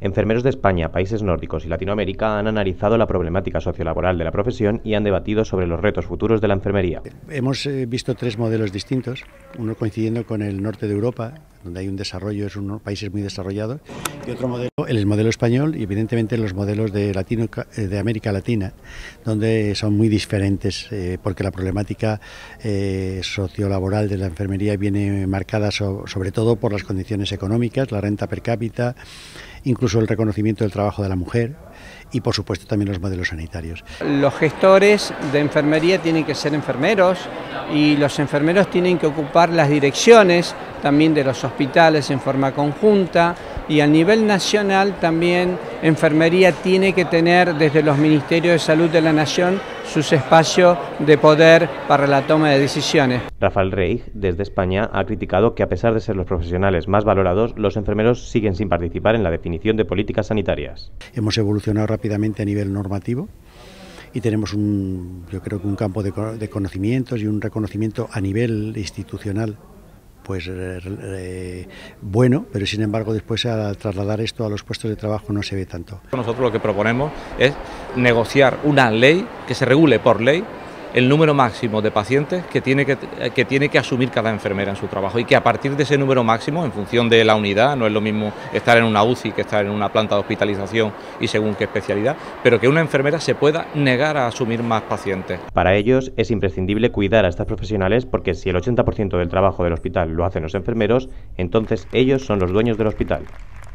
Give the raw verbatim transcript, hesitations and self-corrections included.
Enfermeros de España, países nórdicos y Latinoamérica han analizado la problemática sociolaboral de la profesión y han debatido sobre los retos futuros de la enfermería. Hemos eh, visto tres modelos distintos, uno coincidiendo con el norte de Europa, donde hay un desarrollo, es unos países muy desarrollados, y otro modelo, el modelo español, y evidentemente los modelos de, Latino, de América Latina, donde son muy diferentes, eh, porque la problemática eh, sociolaboral de la enfermería viene marcada so, sobre todo por las condiciones económicas, la renta per cápita, incluso el reconocimiento del trabajo de la mujer y por supuesto también los modelos sanitarios. Los gestores de enfermería tienen que ser enfermeros y los enfermeros tienen que ocupar las direcciones también de los hospitales en forma conjunta, y a nivel nacional también enfermería tiene que tener desde los Ministerios de Salud de la Nación sus espacios de poder para la toma de decisiones. Rafael Reig, desde España, ha criticado que a pesar de ser los profesionales más valorados, los enfermeros siguen sin participar en la definición de políticas sanitarias. Hemos evolucionado rápidamente a nivel normativo y tenemos un, yo creo que un campo de, de conocimientos y un reconocimiento a nivel institucional pues eh, bueno, pero sin embargo después al trasladar esto a los puestos de trabajo no se ve tanto. Nosotros lo que proponemos es negociar una ley que se regule por ley el número máximo de pacientes que tiene que, que tiene que asumir cada enfermera en su trabajo, y que a partir de ese número máximo, en función de la unidad, no es lo mismo estar en una U C I que estar en una planta de hospitalización y según qué especialidad, pero que una enfermera se pueda negar a asumir más pacientes. Para ellos es imprescindible cuidar a estas profesionales, porque si el ochenta por ciento del trabajo del hospital lo hacen los enfermeros, entonces ellos son los dueños del hospital.